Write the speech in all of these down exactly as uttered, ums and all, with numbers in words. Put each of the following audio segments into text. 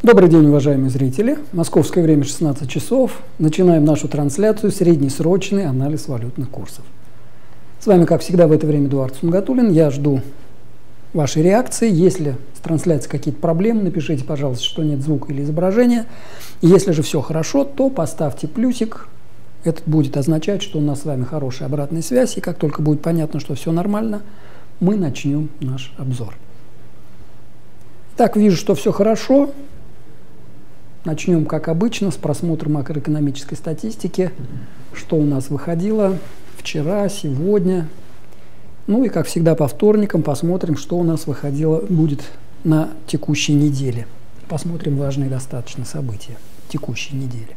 Добрый день, уважаемые зрители. Московское время шестнадцать часов. Начинаем нашу трансляцию «Среднесрочный анализ валютных курсов». С вами, как всегда, в это время Эдуард Сунгатуллин. Я жду вашей реакции. Если с трансляцией какие-то проблемы, напишите, пожалуйста, что нет звука или изображения. Если же все хорошо, то поставьте плюсик. Это будет означать, что у нас с вами хорошая обратная связь. И как только будет понятно, что все нормально, мы начнем наш обзор. Так, вижу, что все хорошо. Начнем, как обычно, с просмотра макроэкономической статистики, что у нас выходило вчера, сегодня. Ну и, как всегда, по вторникам посмотрим, что у нас выходило, будет на текущей неделе. Посмотрим важные достаточно события текущей недели.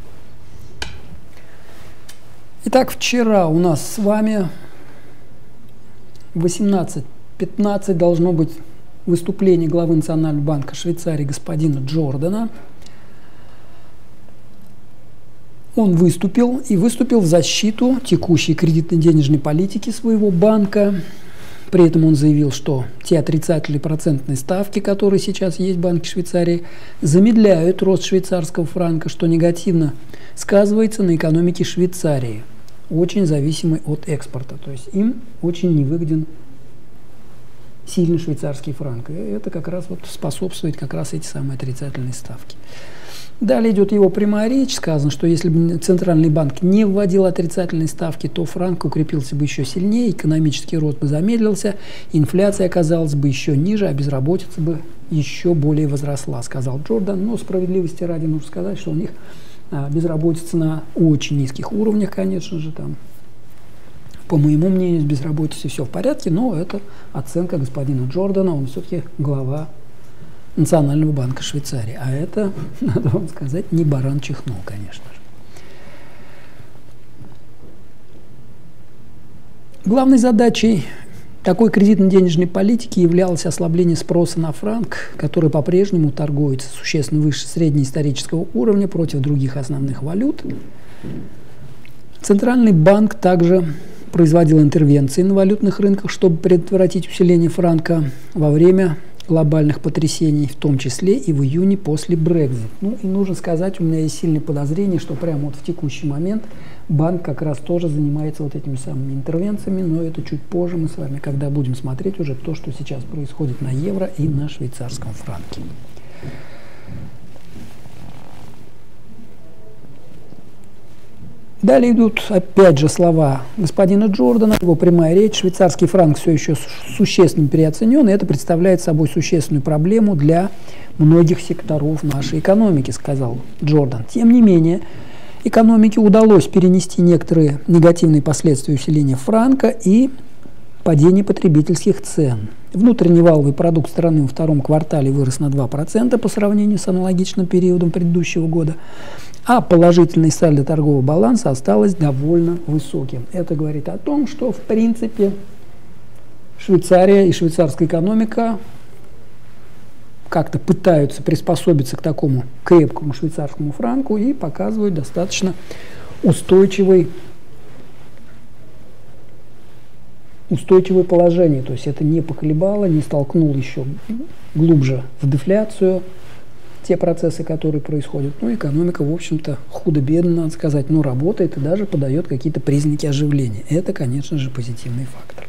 Итак, вчера у нас с вами в восемнадцать пятнадцать должно быть выступление главы Национального банка Швейцарии господина Джордана. Он выступил и выступил в защиту текущей кредитно-денежной политики своего банка. При этом он заявил, что те отрицательные процентные ставки, которые сейчас есть в Банке Швейцарии, замедляют рост швейцарского франка, что негативно сказывается на экономике Швейцарии, очень зависимой от экспорта. То есть им очень невыгоден сильный швейцарский франк. И это как раз вот способствует как раз эти самые отрицательные ставки. Далее идет его прямая речь. Сказано, что если бы Центральный банк не вводил отрицательные ставки, то франк укрепился бы еще сильнее, экономический рост бы замедлился, инфляция оказалась бы еще ниже, а безработица бы еще более возросла, сказал Джордан. Но справедливости ради нужно сказать, что у них а, безработица на очень низких уровнях, конечно же, там. По моему мнению, с безработицей все в порядке, но это оценка господина Джордана, он все-таки глава Национального банка Швейцарии. А это, надо вам сказать, не баран чихнул, конечно же. Главной задачей такой кредитно-денежной политики являлось ослабление спроса на франк, который по-прежнему торгуется существенно выше среднеисторического уровня против других основных валют. Центральный банк также производил интервенции на валютных рынках, чтобы предотвратить усиление франка во время глобальных потрясений, в том числе и в июне после Брексит. Ну и нужно сказать, у меня есть сильное подозрение, что прямо вот в текущий момент банк как раз тоже занимается вот этими самыми интервенциями, но это чуть позже мы с вами, когда будем смотреть уже то, что сейчас происходит на евро и на швейцарском франке. Далее идут опять же слова господина Джордана, его прямая речь. Швейцарский франк все еще существенно переоценен, и это представляет собой существенную проблему для многих секторов нашей экономики, сказал Джордан. Тем не менее, экономике удалось перенести некоторые негативные последствия усиления франка и падения потребительских цен. Внутренний валовый продукт страны во втором квартале вырос на два процента по сравнению с аналогичным периодом предыдущего года, а положительный сальдо торгового баланса осталось довольно высоким. Это говорит о том, что в принципе Швейцария и швейцарская экономика как-то пытаются приспособиться к такому крепкому швейцарскому франку и показывают достаточно устойчивый устойчивое положение, то есть это не поколебало, не столкнуло еще глубже в дефляцию те процессы, которые происходят. Ну, экономика, в общем-то, худо-бедно, надо сказать, но работает и даже подает какие-то признаки оживления. Это, конечно же, позитивный фактор.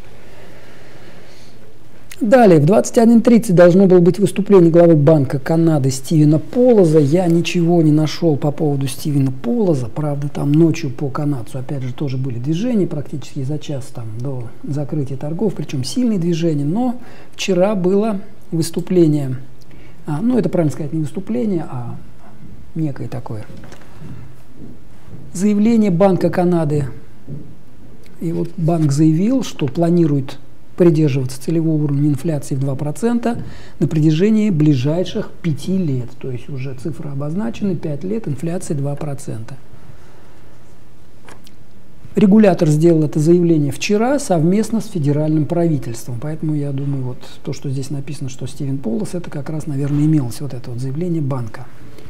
Далее, в двадцать один тридцать должно было быть выступление главы Банка Канады Стивена Полоза. Я ничего не нашел по поводу Стивена Полоза. Правда, там ночью по канадцу, опять же, тоже были движения практически за час там, до закрытия торгов, причем сильные движения. Но вчера было выступление, а, ну, это правильно сказать, не выступление, а некое такое заявление Банка Канады. И вот банк заявил, что планирует придерживаться целевого уровня инфляции в два процента на протяжении ближайших пяти лет. То есть уже цифры обозначены, пять лет, инфляция два процента. Регулятор сделал это заявление вчера совместно с федеральным правительством. Поэтому я думаю, вот то, что здесь написано, что Стивен Полос, это как раз, наверное, имелось вот это вот заявление банка.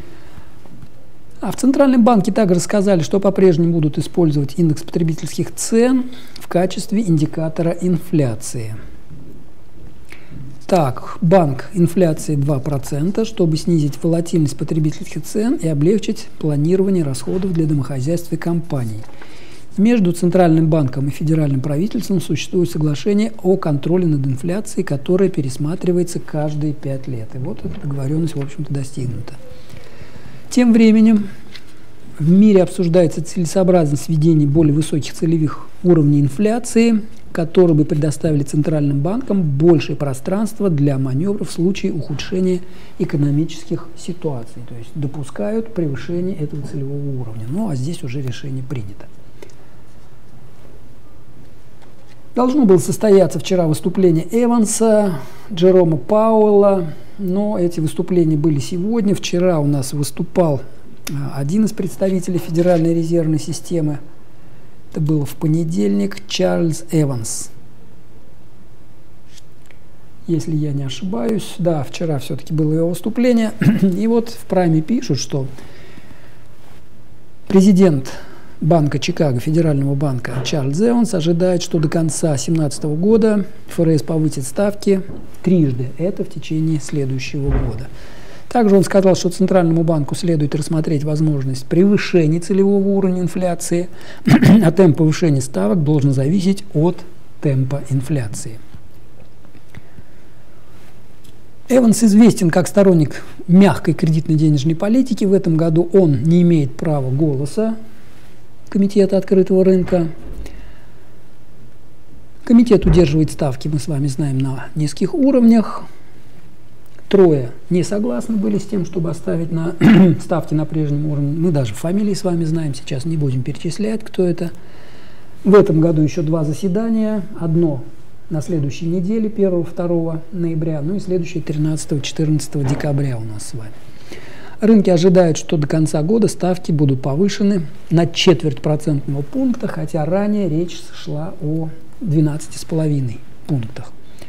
А в Центральном банке также сказали, что по-прежнему будут использовать индекс потребительских цен в качестве индикатора инфляции. Так, банк инфляции два процента, чтобы снизить волатильность потребительских цен и облегчить планирование расходов для домохозяйств и компаний. Между Центральным банком и федеральным правительством существует соглашение о контроле над инфляцией, которое пересматривается каждые пять лет. И вот эта договоренность, в общем-то, достигнута. Тем временем в мире обсуждается целесообразность введения более высоких целевых уровней инфляции, которые бы предоставили центральным банкам большее пространство для маневров в случае ухудшения экономических ситуаций. То есть допускают превышение этого целевого уровня. Ну а здесь уже решение принято. Должно было состояться вчера выступление Эванса, Джерома Пауэлла, но эти выступления были сегодня. Вчера у нас выступал один из представителей Федеральной резервной системы. Это было в понедельник, Чарльз Эванс. Если я не ошибаюсь, да, вчера все-таки было его выступление. И вот в Прайме пишут, что президент Банка Чикаго, Федерального банка Чарльз Эванс ожидает, что до конца две тысячи семнадцатого года ФРС повысит ставки трижды, это в течение следующего года. Также он сказал, что Центральному банку следует рассмотреть возможность превышения целевого уровня инфляции, а темп повышения ставок должен зависеть от темпа инфляции. Эванс известен как сторонник мягкой кредитно-денежной политики. В этом году он не имеет права голоса Комитета открытого рынка. Комитет удерживает ставки, мы с вами знаем, на низких уровнях. Трое не согласны были с тем, чтобы оставить на ставки на прежнем уровне. Мы даже фамилии с вами знаем, сейчас не будем перечислять, кто это. В этом году еще два заседания. Одно на следующей неделе, первого-второго ноября, ну и следующее тринадцатого-четырнадцатого декабря у нас с вами. Рынки ожидают, что до конца года ставки будут повышены на четверть процентного пункта, хотя ранее речь шла о двенадцати с половиной пунктах.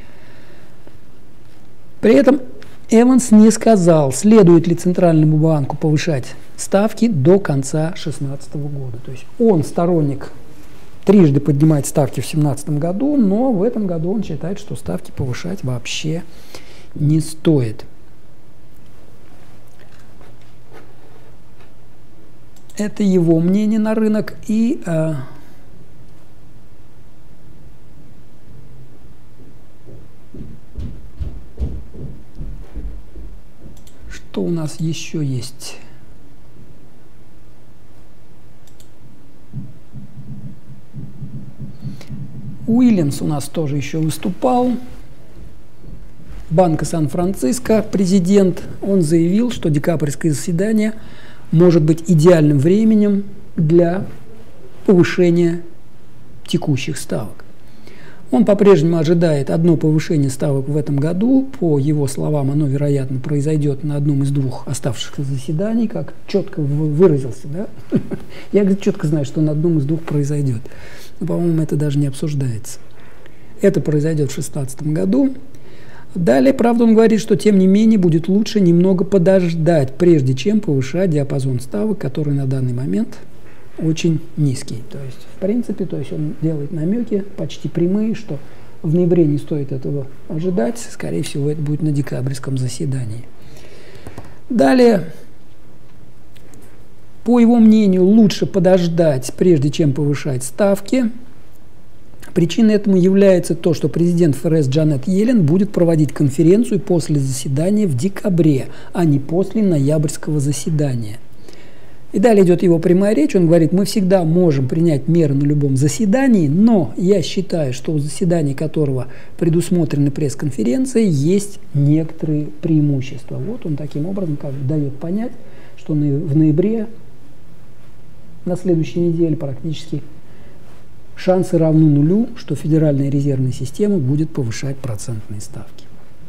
При этом Эванс не сказал, следует ли Центральному банку повышать ставки до конца две тысячи шестнадцатого года. То есть он сторонник трижды поднимать ставки в две тысячи семнадцатом году, но в этом году он считает, что ставки повышать вообще не стоит. Это его мнение на рынок. И э, что у нас еще есть? Уильямс у нас тоже еще выступал. Банка Сан-Франциско, президент, он заявил, что декабрьское заседание может быть идеальным временем для повышения текущих ставок. Он по-прежнему ожидает одно повышение ставок в этом году. По его словам, оно, вероятно, произойдет на одном из двух оставшихся заседаний, как четко выразился. Да? Я четко знаю, что на одном из двух произойдет. Но, по-моему, это даже не обсуждается. Это произойдет в две тысячи шестнадцатом году. Далее, правда, он говорит, что тем не менее будет лучше немного подождать, прежде чем повышать диапазон ставок, который на данный момент очень низкий. То есть, в принципе, то есть он делает намеки почти прямые, что в ноябре не стоит этого ожидать. Скорее всего, это будет на декабрьском заседании. Далее, по его мнению, лучше подождать, прежде чем повышать ставки. Причиной этому является то, что президент ФРС Джанет Йеллен будет проводить конференцию после заседания в декабре, а не после ноябрьского заседания. И далее идет его прямая речь. Он говорит, мы всегда можем принять меры на любом заседании, но я считаю, что у заседания, которого предусмотрены пресс-конференции, есть некоторые преимущества. Вот он таким образом как бы дает понять, что в ноябре, на следующей неделе практически шансы равны нулю, что Федеральная резервная система будет повышать процентные ставки.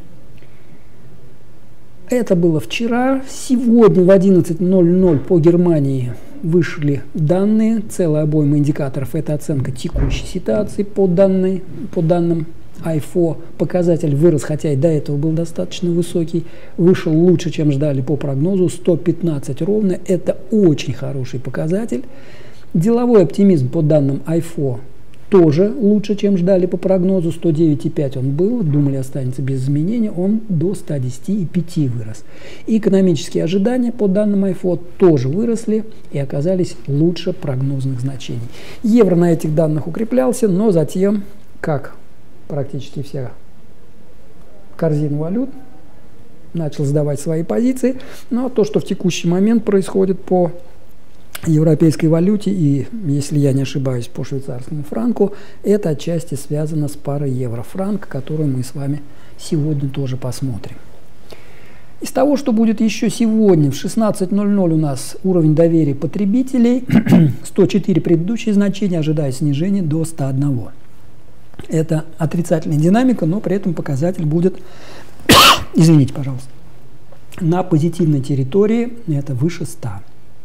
Это было вчера. Сегодня в одиннадцать ноль ноль по Германии вышли данные. Целая обойма индикаторов. Это оценка текущей ситуации по, данной, по данным ай эф о. Показатель вырос, хотя и до этого был достаточно высокий. Вышел лучше, чем ждали по прогнозу. сто пятнадцать ровно. Это очень хороший показатель. Деловой оптимизм по данным ай эф о тоже лучше, чем ждали по прогнозу. сто девять и пять он был, думали, останется без изменения, он до ста десяти и пяти вырос. И экономические ожидания по данным АйФО тоже выросли и оказались лучше прогнозных значений. Евро на этих данных укреплялся, но затем, как практически вся корзина валют, начал сдавать свои позиции. Ну а то, что в текущий момент происходит по европейской валюте и, если я не ошибаюсь, по швейцарскому франку, это отчасти связано с парой евро-франк, которую мы с вами сегодня тоже посмотрим. Из того, что будет еще сегодня в шестнадцать ноль ноль, у нас уровень доверия потребителей, сто четыре предыдущие значения, ожидая снижения до ста одного. Это отрицательная динамика, но при этом показатель будет, извините, пожалуйста, на позитивной территории, это выше ста.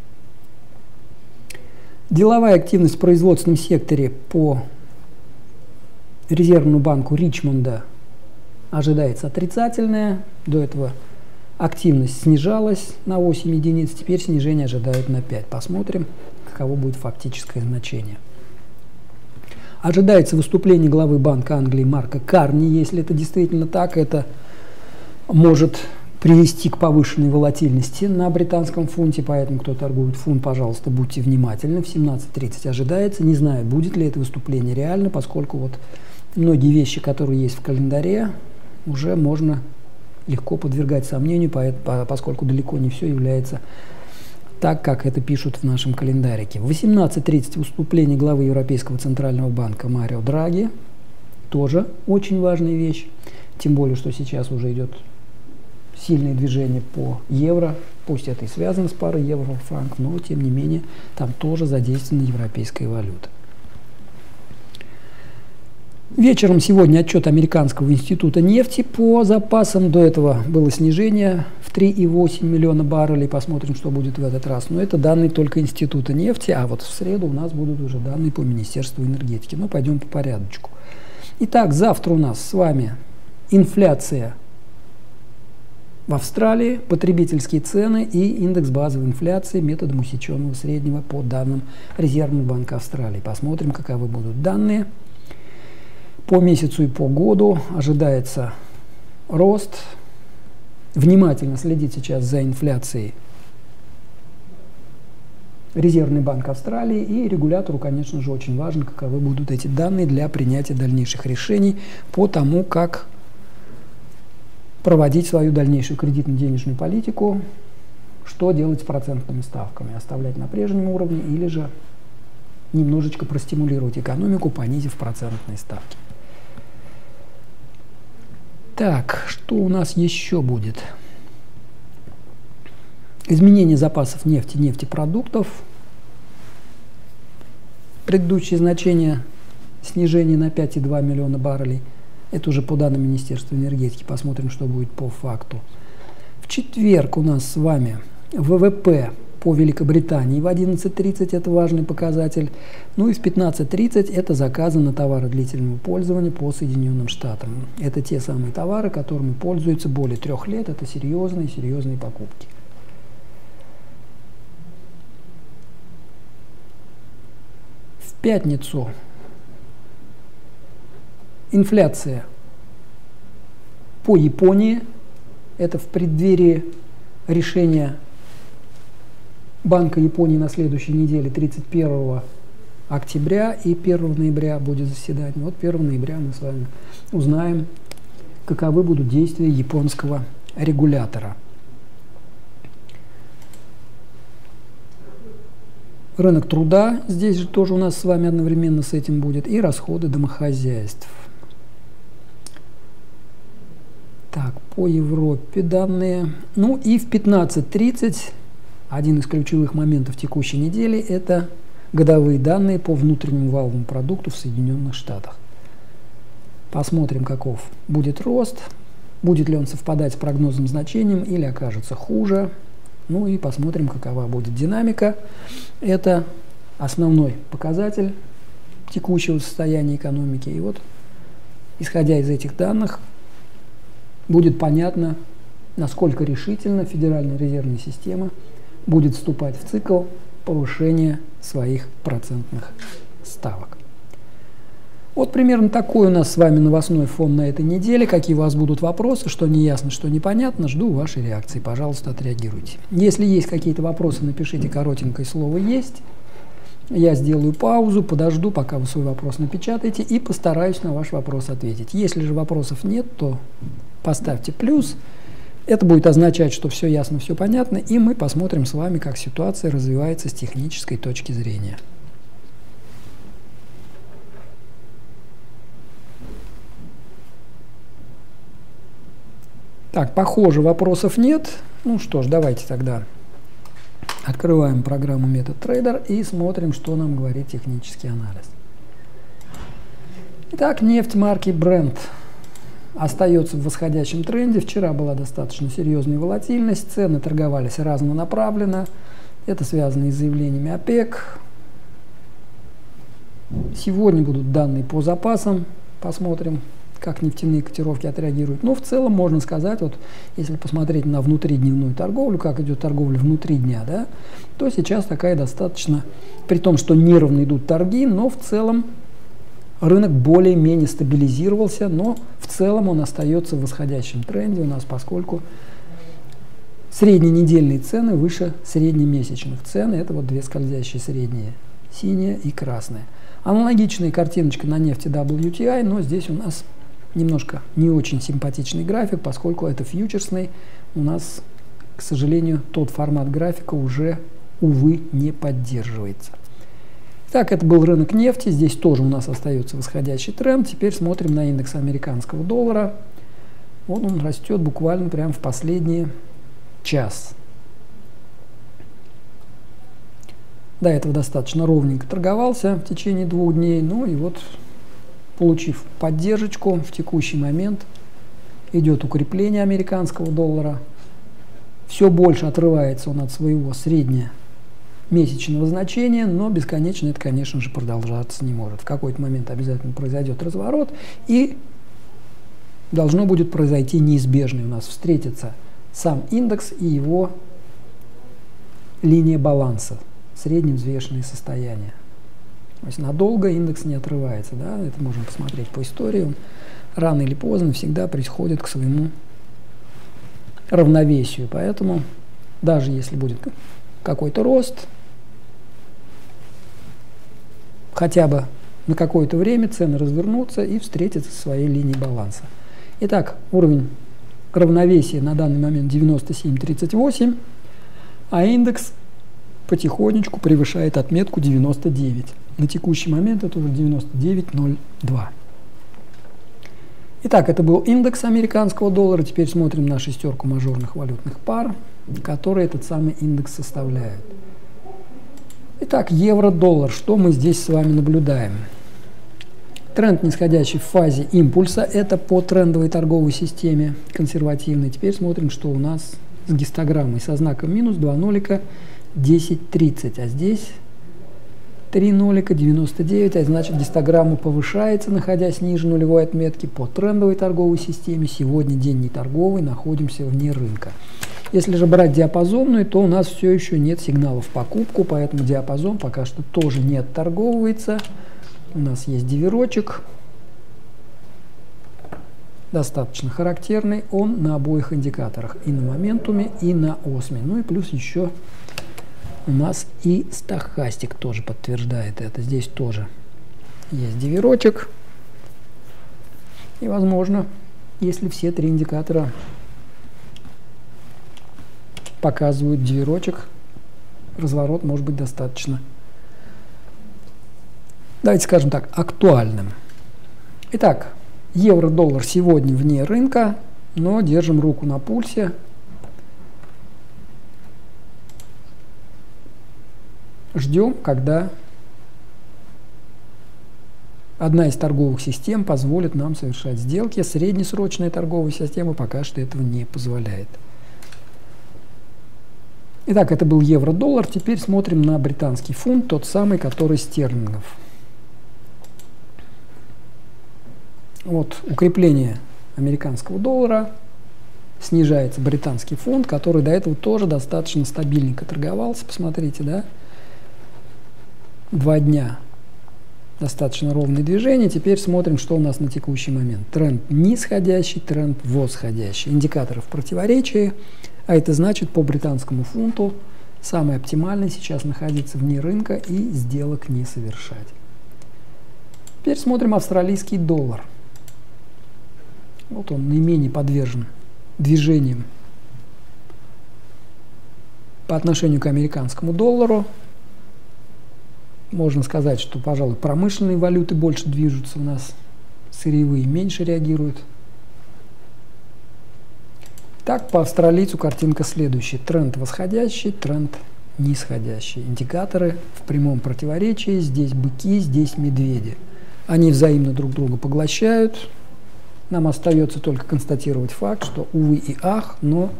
Деловая активность в производственном секторе по Резервному банку Ричмонда ожидается отрицательная. До этого активность снижалась на восемь единиц, теперь снижение ожидают на пять. Посмотрим, каково будет фактическое значение. Ожидается выступление главы Банка Англии Марка Карни. Если это действительно так, это может привести к повышенной волатильности на британском фунте, поэтому кто торгует фунт, пожалуйста, будьте внимательны. В семнадцать тридцать ожидается. Не знаю, будет ли это выступление реально, поскольку вот многие вещи, которые есть в календаре, уже можно легко подвергать сомнению, поскольку далеко не все является так, как это пишут в нашем календарике. В восемнадцать тридцать выступление главы Европейского центрального банка Марио Драги. Тоже очень важная вещь, тем более, что сейчас уже идет сильное движение по евро, пусть это и связано с парой евро-франк, но тем не менее там тоже задействована европейская валюта. Вечером сегодня отчет Американского института нефти по запасам. До этого было снижение в три и восемь миллиона баррелей. Посмотрим, что будет в этот раз. Но это данные только Института нефти, а вот в среду у нас будут уже данные по Министерству энергетики. Но пойдем по порядочку. Итак, завтра у нас с вами инфляция в Австралии, потребительские цены и индекс базовой инфляции методом усеченного среднего по данным Резервного банка Австралии. Посмотрим, каковы будут данные. По месяцу и по году ожидается рост. Внимательно следить сейчас за инфляцией Резервный банк Австралии, и регулятору, конечно же, очень важно, каковы будут эти данные для принятия дальнейших решений по тому, как проводить свою дальнейшую кредитно-денежную политику, что делать с процентными ставками, оставлять на прежнем уровне или же немножечко простимулировать экономику, понизив процентные ставки. Так, что у нас еще будет? Изменение запасов нефти, нефтепродуктов. Предыдущие значения снижение на пять и два миллиона баррелей. Это уже по данным Министерства энергетики. Посмотрим, что будет по факту. В четверг у нас с вами ВВП по Великобритании в одиннадцать тридцать, это важный показатель. Ну и в пятнадцать тридцать это заказы на товары длительного пользования по Соединенным Штатам. Это те самые товары, которыми пользуются более трех лет. Это серьезные, серьезные покупки. В пятницу инфляция по Японии. Это в преддверии решения Банка Японии на следующей неделе, тридцать первого октября, и первого ноября будет заседание. Вот первого ноября мы с вами узнаем, каковы будут действия японского регулятора. Рынок труда здесь же тоже у нас с вами одновременно с этим будет, и расходы домохозяйств. Так, по Европе данные. Ну и в пятнадцать тридцать один из ключевых моментов текущей недели – это годовые данные по внутреннему валовому продукту в Соединенных Штатах. Посмотрим, каков будет рост, будет ли он совпадать с прогнозным значением или окажется хуже. Ну и посмотрим, какова будет динамика. Это основной показатель текущего состояния экономики. И вот, исходя из этих данных, будет понятно, насколько решительно Федеральная резервная система будет вступать в цикл повышения своих процентных ставок. Вот примерно такой у нас с вами новостной фон на этой неделе. Какие у вас будут вопросы, что неясно, что непонятно, жду вашей реакции. Пожалуйста, отреагируйте. Если есть какие-то вопросы, напишите коротенькое слово «есть». Я сделаю паузу, подожду, пока вы свой вопрос напечатаете, и постараюсь на ваш вопрос ответить. Если же вопросов нет, то поставьте плюс. Это будет означать, что все ясно, все понятно, и мы посмотрим с вами, как ситуация развивается с технической точки зрения. Так, похоже, вопросов нет. Ну что ж, давайте тогда открываем программу MetaTrader и смотрим, что нам говорит технический анализ. Итак, нефть марки Brent остается в восходящем тренде. Вчера была достаточно серьезная волатильность, цены торговались разнонаправленно. Это связано и с заявлениями ОПЕК. Сегодня будут данные по запасам. Посмотрим, как нефтяные котировки отреагируют. Но в целом можно сказать, вот если посмотреть на внутридневную торговлю, как идет торговля внутри дня, да, то сейчас такая достаточно, при том, что нервно идут торги, но в целом рынок более-менее стабилизировался, но в целом он остается в восходящем тренде у нас, поскольку средненедельные цены выше среднемесячных цен. Это вот две скользящие средние, синяя и красная. Аналогичная картиночка на нефти дабл ю ти ай, но здесь у нас немножко не очень симпатичный график, поскольку это фьючерсный. У нас, к сожалению, тот формат графика уже, увы, не поддерживается. Так, это был рынок нефти. Здесь тоже у нас остается восходящий тренд. Теперь смотрим на индекс американского доллара. Вот он растет буквально прямо в последний час. До этого достаточно ровненько торговался в течение двух дней. Ну и вот, получив поддержку, в текущий момент идет укрепление американского доллара. Все больше отрывается он от своего среднемесячного значения, но бесконечно это, конечно же, продолжаться не может. В какой-то момент обязательно произойдет разворот, и должно будет произойти неизбежный. У нас встретится сам индекс и его линия баланса, средневзвешенные состояния. То есть надолго индекс не отрывается, да? Это можем посмотреть по истории. Он рано или поздно всегда приходит к своему равновесию. Поэтому даже если будет какой-то рост, хотя бы на какое-то время цены развернутся и встретятся со своей линией баланса. Итак, уровень равновесия на данный момент девяносто семь тридцать восемь, а индекс потихонечку превышает отметку девяносто девять. На текущий момент это уже девяносто девять ноль два. Итак, это был индекс американского доллара. Теперь смотрим на шестерку мажорных валютных пар, которые этот самый индекс составляют. Итак, евро-доллар. Что мы здесь с вами наблюдаем? Тренд нисходящий в фазе импульса. Это по трендовой торговой системе консервативной. Теперь смотрим, что у нас с гистограммой со знаком минус, два нолика, десять тридцать, а здесь три нолика, девяносто девять, а значит гистограмма повышается, находясь ниже нулевой отметки по трендовой торговой системе. Сегодня день не торговый, находимся вне рынка. Если же брать диапазонную, то у нас все еще нет сигналов в покупку, поэтому диапазон пока что тоже не отторговывается. У нас есть диверочек, достаточно характерный, он на обоих индикаторах, и на моментуме, и на осме. Ну и плюс еще у нас и стохастик тоже подтверждает это. Здесь тоже есть диверочек. И, возможно, если все три индикатора показывают диверочек, разворот может быть достаточно, давайте скажем так, актуальным. Итак, евро-доллар сегодня вне рынка, но держим руку на пульсе. Ждем, когда одна из торговых систем позволит нам совершать сделки. Среднесрочная торговая система пока что этого не позволяет. Итак, это был евро-доллар. Теперь смотрим на британский фунт, тот самый, который стерлингов. Вот укрепление американского доллара, снижается британский фунт, который до этого тоже достаточно стабильненько торговался. Посмотрите, да? Два дня достаточно ровное движение. Теперь смотрим, что у нас на текущий момент. Тренд нисходящий, тренд восходящий. Индикаторы в противоречии, а это значит по британскому фунту самый оптимальный сейчас находиться вне рынка и сделок не совершать. Теперь смотрим австралийский доллар. Вот он наименее подвержен движениям по отношению к американскому доллару. Можно сказать, что, пожалуй, промышленные валюты больше движутся у нас, сырьевые меньше реагируют. Так, по австралийцу картинка следующая. Тренд восходящий, тренд нисходящий. Индикаторы в прямом противоречии. Здесь быки, здесь медведи. Они взаимно друг друга поглощают. Нам остается только констатировать факт, что увы и ах, но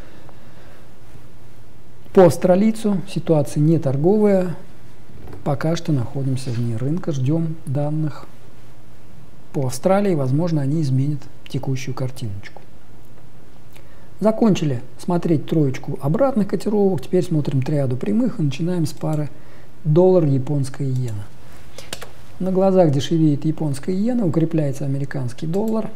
по австралийцу ситуация не торговая. Пока что находимся вне рынка, ждем данных по Австралии, возможно, они изменят текущую картиночку. Закончили смотреть троечку обратных котировок, теперь смотрим триаду прямых и начинаем с пары доллар-японская иена. На глазах дешевеет японская иена, укрепляется американский доллар.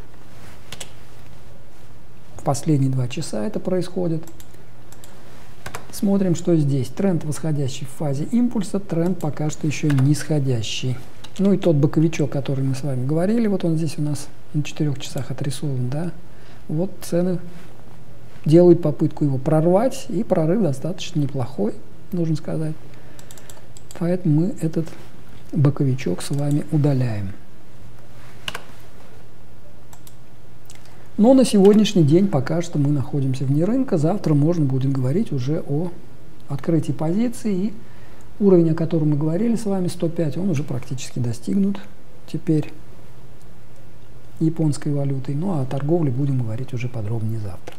В последние два часа это происходит. Смотрим, что здесь. Тренд восходящий в фазе импульса, тренд пока что еще нисходящий. Ну и тот боковичок, который мы с вами говорили, вот он здесь у нас на четырех часах отрисован, да. Вот цены делают попытку его прорвать, и прорыв достаточно неплохой, нужно сказать. Поэтому мы этот боковичок с вами удаляем. Но на сегодняшний день пока что мы находимся вне рынка. Завтра можно будет говорить уже о открытии позиции. И уровень, о котором мы говорили с вами, сто пять, он уже практически достигнут теперь японской валютой. Ну а о торговле будем говорить уже подробнее завтра.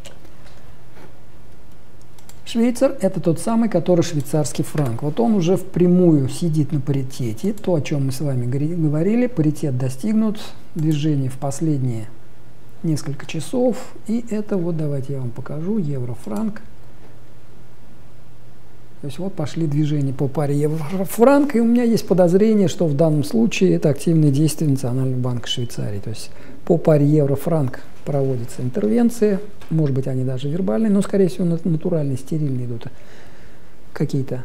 Швейцар – это тот самый, который швейцарский франк. Вот он уже впрямую сидит на паритете. То, о чем мы с вами говорили, паритет достигнут, движение в последние несколько часов, и это вот, давайте я вам покажу, евро-франк. То есть вот пошли движения по паре евро-франк, и у меня есть подозрение, что в данном случае это активные действия Национального банка Швейцарии. То есть по паре евро-франк проводится интервенция, может быть, они даже вербальные, но, скорее всего, натуральные, стерильные идут какие-то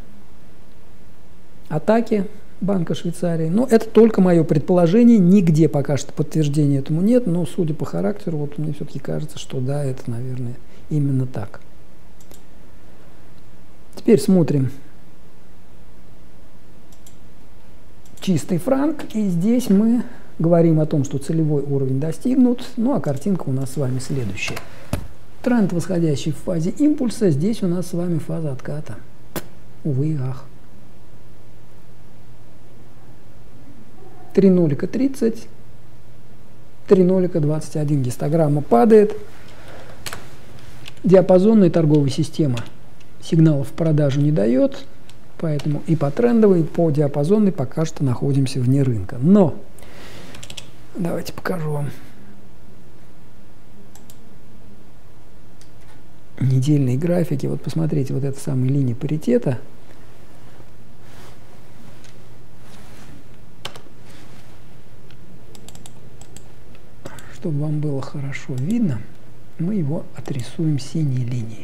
атаки Банка Швейцарии. Но это только мое предположение, нигде пока что подтверждения этому нет, но судя по характеру, вот мне все-таки кажется, что да, это, наверное, именно так. Теперь смотрим чистый франк, и здесь мы говорим о том, что целевой уровень достигнут, ну а картинка у нас с вами следующая. Тренд восходящий в фазе импульса, здесь у нас с вами фаза отката. Увы и ах. три нолика тридцать, три нолика двадцать один, гистограмма падает. Диапазонная торговая система сигналов в продажу не дает, поэтому и по трендовой, и по диапазонной пока что находимся вне рынка. Но давайте покажу вам недельные графики. Вот посмотрите, вот эта самая линия паритета. Чтобы вам было хорошо видно, мы его отрисуем синей линией.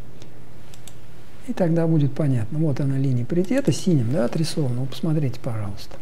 И тогда будет понятно. Вот она, линия паритета, синим, да, отрисована. Вот посмотрите, пожалуйста.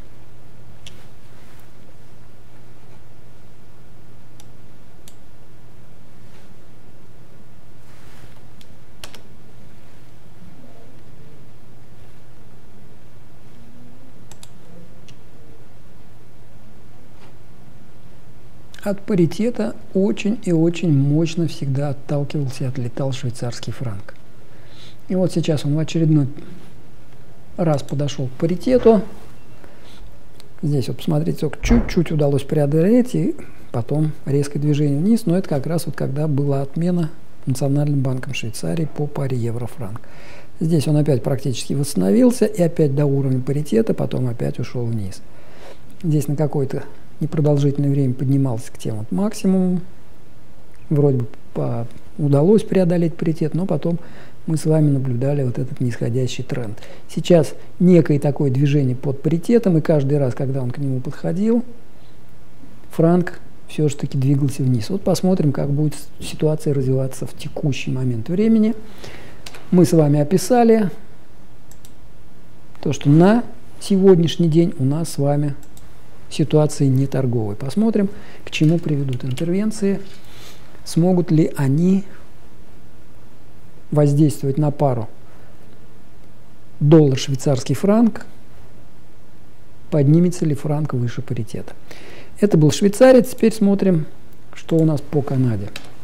От паритета очень и очень мощно всегда отталкивался и отлетал швейцарский франк. И вот сейчас он в очередной раз подошел к паритету. Здесь вот посмотрите, только чуть-чуть удалось преодолеть, и потом резкое движение вниз. Но это как раз вот когда была отмена Национальным банком Швейцарии по паре евро-франк. Здесь он опять практически восстановился и опять до уровня паритета, потом опять ушел вниз. Здесь на какой-то непродолжительное время поднимался к тем вот максимуму. Вроде бы по, удалось преодолеть паритет, но потом мы с вами наблюдали вот этот нисходящий тренд. Сейчас некое такое движение под паритетом, и каждый раз, когда он к нему подходил, франк все же таки двигался вниз. Вот посмотрим, как будет ситуация развиваться в текущий момент времени. Мы с вами описали то, что на сегодняшний день у нас с вами ситуация не торговая. Посмотрим, к чему приведут интервенции, смогут ли они воздействовать на пару доллар-швейцарский франк, поднимется ли франк выше паритета. Это был швейцарец. Теперь смотрим, что у нас по Канаде.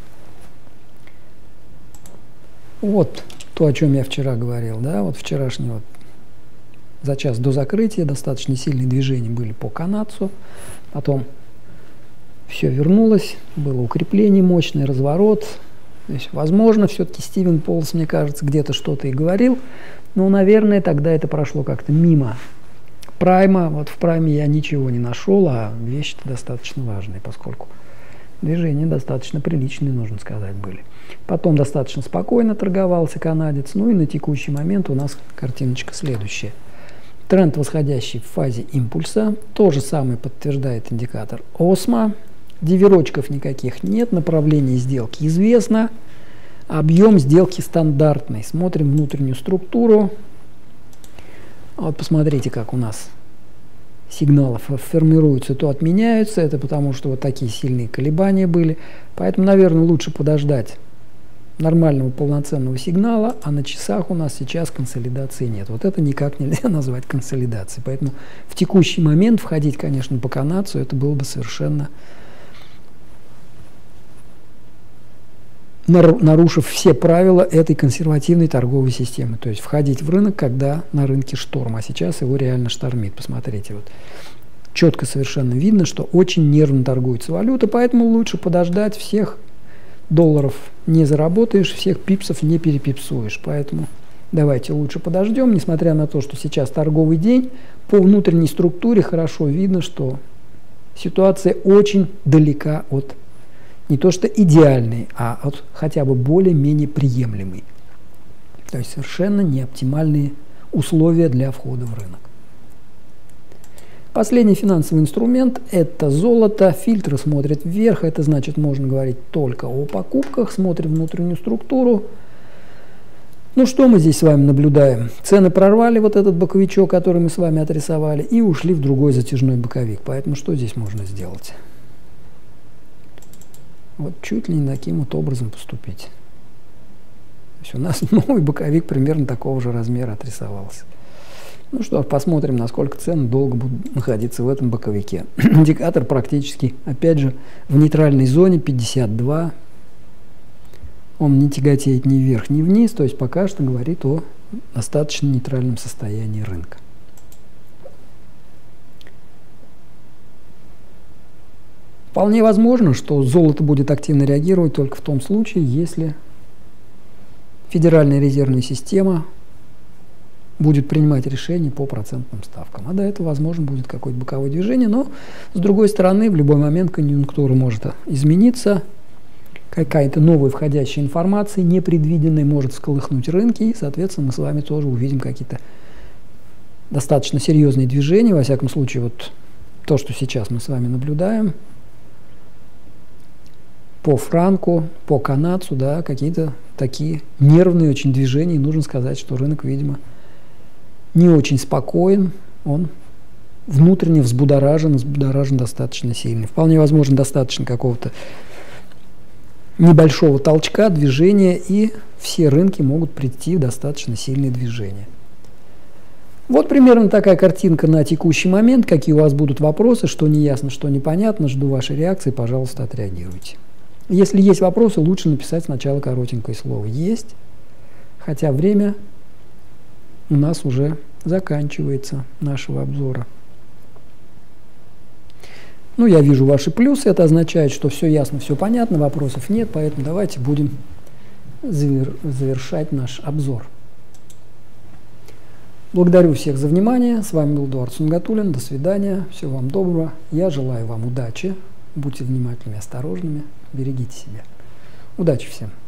Вот то, о чем я вчера говорил, да, вот вчерашний вот за час до закрытия достаточно сильные движения были по канадцу, потом все вернулось, было укрепление, мощный разворот. То есть, возможно, все-таки Стивен Полс, мне кажется, где-то что-то и говорил, но, наверное, тогда это прошло как-то мимо прайма. Вот в прайме я ничего не нашел, а вещи-то достаточно важные, поскольку движения достаточно приличные, нужно сказать, были. Потом достаточно спокойно торговался канадец. Ну и на текущий момент у нас картиночка следующая. Тренд восходящий в фазе импульса. То же самое подтверждает индикатор ОСМА. Диверочков никаких нет, направление сделки известно, объем сделки стандартный. Смотрим внутреннюю структуру. Вот посмотрите, как у нас сигналы формируются, то отменяются. Это потому, что вот такие сильные колебания были. Поэтому, наверное, лучше подождать нормального полноценного сигнала, а на часах у нас сейчас консолидации нет. Вот это никак нельзя назвать консолидацией. Поэтому в текущий момент входить, конечно, по канадцу, это было бы совершенно нарушив все правила этой консервативной торговой системы. То есть входить в рынок, когда на рынке шторм, а сейчас его реально штормит. Посмотрите, вот четко совершенно видно, что очень нервно торгуется валюта, поэтому лучше подождать, всех долларов не заработаешь, всех пипсов не перепипсуешь. Поэтому давайте лучше подождем, несмотря на то, что сейчас торговый день, по внутренней структуре хорошо видно, что ситуация очень далека от не то что идеальный, а от хотя бы более-менее приемлемый. То есть совершенно не оптимальные условия для входа в рынок. Последний финансовый инструмент – это золото. Фильтры смотрят вверх, это значит, можно говорить только о покупках. Смотрим внутреннюю структуру. Ну что мы здесь с вами наблюдаем? Цены прорвали вот этот боковичок, который мы с вами отрисовали, и ушли в другой затяжной боковик. Поэтому что здесь можно сделать? Вот чуть ли не таким вот образом поступить. То есть у нас новый боковик примерно такого же размера отрисовался. Ну что, посмотрим, насколько цены долго будут находиться в этом боковике. Индикатор практически, опять же, в нейтральной зоне пятьдесят два. Он не тяготеет ни вверх, ни вниз, то есть пока что говорит о достаточно нейтральном состоянии рынка. Вполне возможно, что золото будет активно реагировать только в том случае, если Федеральная резервная система будет принимать решения по процентным ставкам. А до этого, возможно, будет какое-то боковое движение, но, с другой стороны, в любой момент конъюнктура может измениться, какая-то новая входящая информация, непредвиденная, может всколыхнуть рынки, и, соответственно, мы с вами тоже увидим какие-то достаточно серьезные движения. Во всяком случае, вот то, что сейчас мы с вами наблюдаем, по франку, по канадцу, да, какие-то такие нервные очень движения. И нужно сказать, что рынок, видимо, не очень спокоен, он внутренне взбудоражен, взбудоражен достаточно сильно. Вполне возможно, достаточно какого-то небольшого толчка, движения, и все рынки могут прийти в достаточно сильные движения. Вот примерно такая картинка на текущий момент. Какие у вас будут вопросы, что неясно, что непонятно, жду вашей реакции, пожалуйста, отреагируйте. Если есть вопросы, лучше написать сначала коротенькое слово «есть», хотя время у нас уже заканчивается нашего обзора. Ну, я вижу ваши плюсы, это означает, что все ясно, все понятно, вопросов нет, поэтому давайте будем завершать наш обзор. Благодарю всех за внимание, с вами был Эдуард Сунгатуллин, до свидания, всего вам доброго, я желаю вам удачи, будьте внимательными, осторожными, берегите себя. Удачи всем!